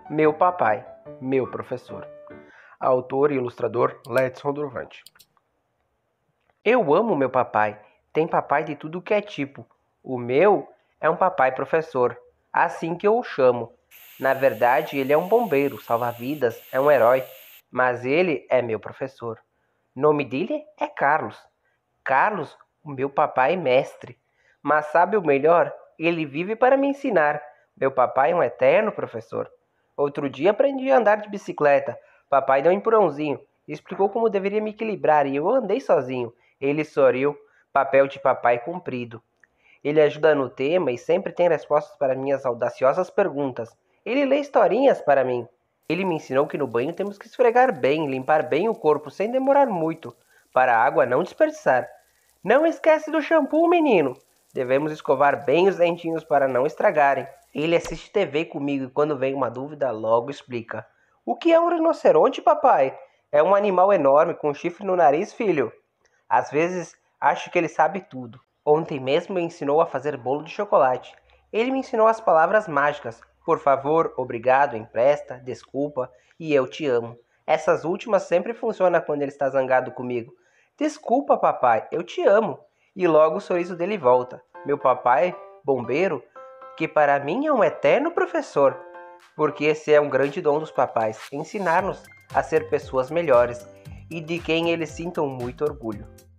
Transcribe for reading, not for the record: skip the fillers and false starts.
Meu papai, meu professor. Autor e ilustrador Ledson Durvante. Eu amo meu papai. Tem papai de tudo que é tipo. O meu é um papai professor, assim que eu o chamo. Na verdade, ele é um bombeiro, salva-vidas, é um herói, mas ele é meu professor. Nome dele é Carlos. Carlos, o meu papai mestre. Mas sabe o melhor? Ele vive para me ensinar. Meu papai é um eterno professor. Outro dia aprendi a andar de bicicleta. Papai deu um empurrãozinho, explicou como deveria me equilibrar e eu andei sozinho. Ele sorriu, papel de papai cumprido. Ele ajuda no tema e sempre tem respostas para minhas audaciosas perguntas. Ele lê historinhas para mim. Ele me ensinou que no banho temos que esfregar bem, limpar bem o corpo sem demorar muito, para a água não desperdiçar. Não esquece do shampoo, menino! Devemos escovar bem os dentinhos para não estragarem. Ele assiste TV comigo e quando vem uma dúvida, logo explica. O que é um rinoceronte, papai? É um animal enorme com chifre no nariz, filho. Às vezes, acho que ele sabe tudo. Ontem mesmo me ensinou a fazer bolo de chocolate. Ele me ensinou as palavras mágicas. Por favor, obrigado, empresta, desculpa e eu te amo. Essas últimas sempre funcionam quando ele está zangado comigo. Desculpa, papai, eu te amo. E logo o sorriso dele volta. Meu papai, bombeiro, que para mim é um eterno professor. Porque esse é um grande dom dos papais, ensinar-nos a ser pessoas melhores e de quem eles sintam muito orgulho.